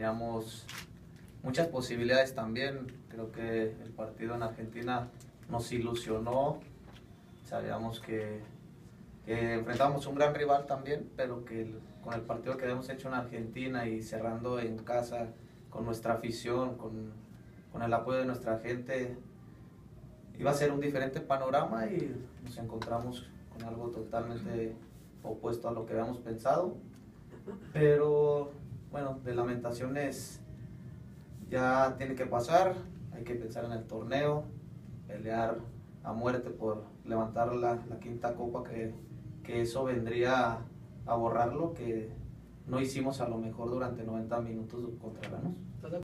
Teníamos muchas posibilidades también. Creo que el partido en Argentina nos ilusionó. Sabíamos que enfrentábamos un gran rival también, pero que con el partido que habíamos hecho en Argentina y cerrando en casa con nuestra afición, con el apoyo de nuestra gente, iba a ser un diferente panorama y nos encontramos con algo totalmente opuesto a lo que habíamos pensado. Pero bueno, de lamentaciones ya tiene que pasar, hay que pensar en el torneo, pelear a muerte por levantar la quinta copa, que eso vendría a borrar lo que no hicimos a lo mejor durante 90 minutos contra Lanús.